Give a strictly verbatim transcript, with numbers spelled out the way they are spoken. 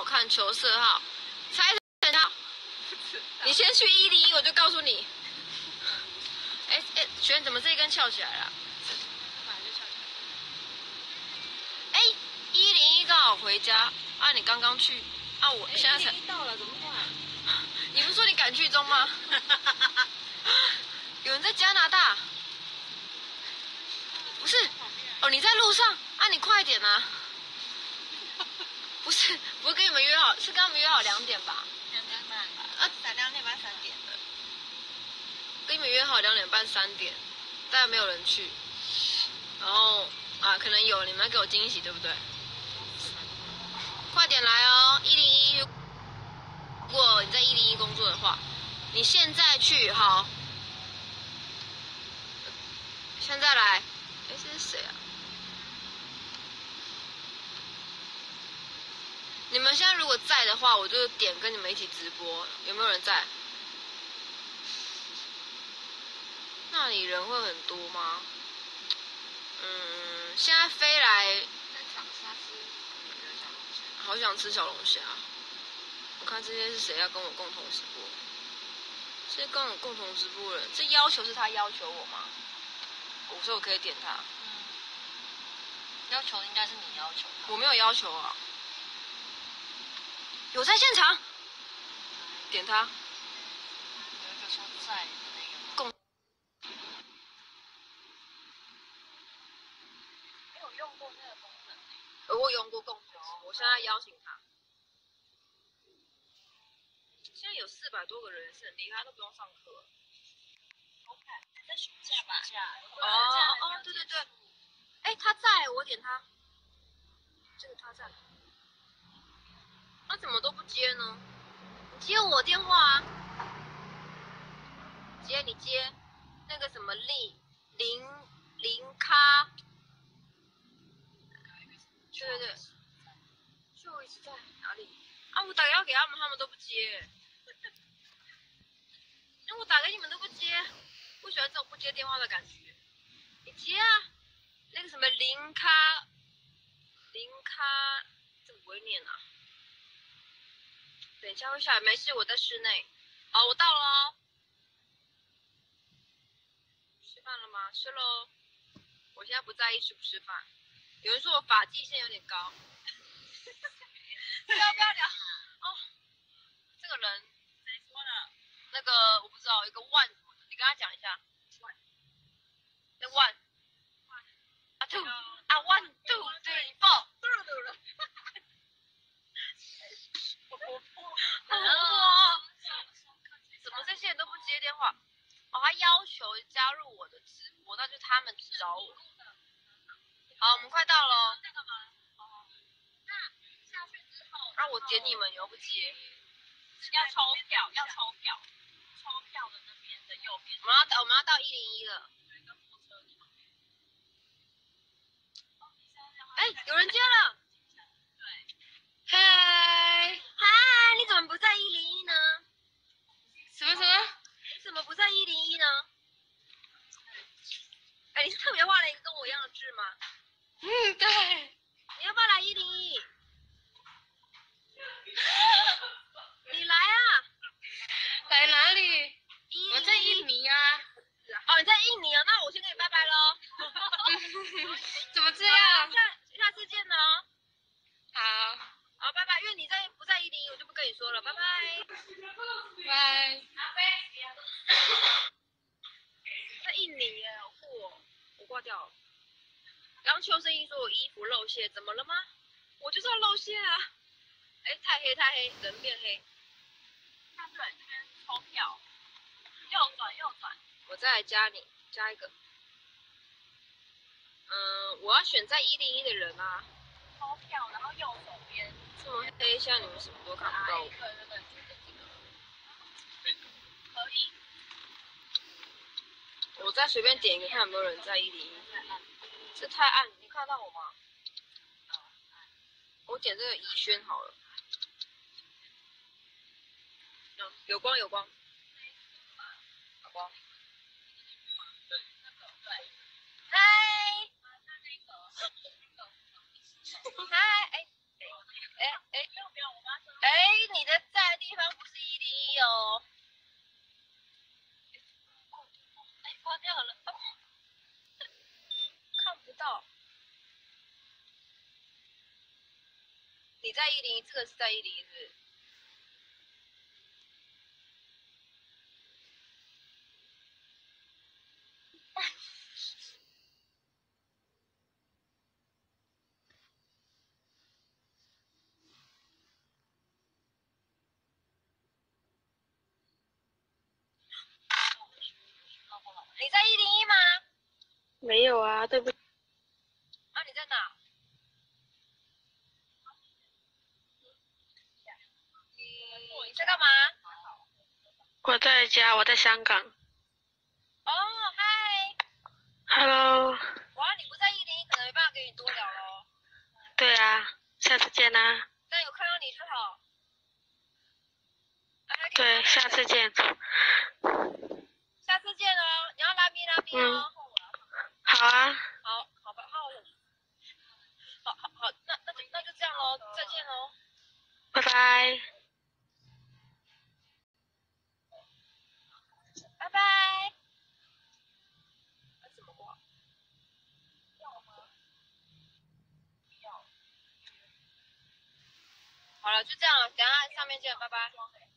看，求色号，猜成他。你先去一零一，我就告诉你。哎哎，璇怎么这一根翘起来了？哎，一零一刚好回家啊！你刚刚去啊？我现在才到了，怎么办？ 你不是说你赶去中吗？有人在加拿大？不是哦，你在路上啊？你快点啊！不是，不是跟你们约好，是跟他们约好两点吧？ 两点半吧。 啊， 打两点半三点的。 跟你们约好两点半三点，但没有人去。然后啊，可能有，你们要给我惊喜，对不对？快点来哦！一零一，如果你在一零一工作的话，你现在去好。现在来，哎，这是谁啊？你们现在如果在的话，我就点跟你们一起直播，有没有人在？那里人会很多吗？嗯，现在飞来， 在长沙吃小龙虾， 好想吃小龙虾。我看这些是谁要跟我共同直播？是跟我共同直播的人，这要求是他要求我吗？我说我可以点他。 嗯，要求应该是你要求的。 我没有要求啊。有在现场？点他。 有一个说在的那个吗？ 共。 没有用过那个功能。 呃，我用过共九，我现在邀请他。现在有四百多个人，是很厉害，都不用上课。 在暑假吧？ 哦哦，对对对。哎，他在，我点他。这个他在。他怎么都不接呢？你接我电话啊！接你接，那个什么力零零咖，对对对，就一直在哪里啊？我打电话给他们，他们都不接。那我打给你们都不接，不喜欢这种不接电话的感觉。你接啊！那个什么零咖，零咖，这不会念啊。等一下会下来，没事，我在室内。好，我到了哦。吃饭了吗？吃喽。我现在不在意吃不吃饭。有人说我发际线有点高。不要不要聊。哦，这个人谁说的？那个我不知道，一个万什么的，你跟他讲一下。万。那万。啊 two 啊 one two three four。哇！怎么这些人都不接电话？哦，他要求加入我的直播，那就他们找我。好，我们快到了。那个吗？哦。那下去之后，让我点你们，你又不接。要抽票，要抽票。抽票的那边的右边。我们要到，我们要到一零一了。有一个货车。哎，有人接了。对。嗨，嗨，你怎么不在一零一呢？什么什么？你怎么不在一零一呢？哎，你是特别画了一个跟我一样的痣吗？嗯，对。你要不要来一零一？你来啊！来哪里？我在印尼啊。哦，你在印尼啊？那我先跟你拜拜喽。怎么这样？下下次见了哦。好。好，拜拜。因为你在不在一零一，我就不跟你说了，拜拜。拜。在印尼耶，好酷哦！我挂掉了。刚邱声音说我衣服露馅，怎么了吗？我就是要露馅啊！哎，太黑太黑，人变黑。那对，这边抽票，右转右转。我再来加你，加一个。嗯，我要选在一零一的人啊。抽票，然后右手边。这么黑，现在你们什么都看不到我。对对对，就这几个。可以。我再随便点一个，看有没有人在一零一。这太暗，你看到我吗？我点这个宜轩好了。嗯，有光有光。有光。嗨。嗨，哎哎哎哎，不用不用，我们要你在一零一，这个是在一零一，是不是？你在一零一吗？ 没有啊，对不起。 啊，你在哪？你你在干嘛？ 我在家，我在香港。 哦，嗨。 Hello。 哇，你不在一零一，可能没办法跟你多聊咯。 对啊，下次见啦。 但有看到你就好。啊、 对，下次见。 下次见哦，你要拉咪拉咪哦。 嗯、好啊。 好，好吧，好。好好好，那那就那就这样咯，再见咯。 拜拜。 拜拜。什么话？好了，就这样了，等下上面见，拜拜。